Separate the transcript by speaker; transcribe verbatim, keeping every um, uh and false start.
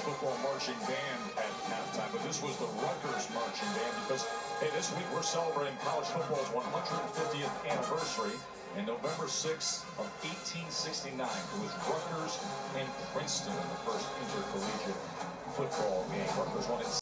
Speaker 1: football marching band at halftime, but this was the Rutgers marching band because, hey, this week we're celebrating college football's one hundred fiftieth anniversary. And November sixth of eighteen sixty-nine, it was Rutgers and Princeton in the first intercollegiate football game. Rutgers won it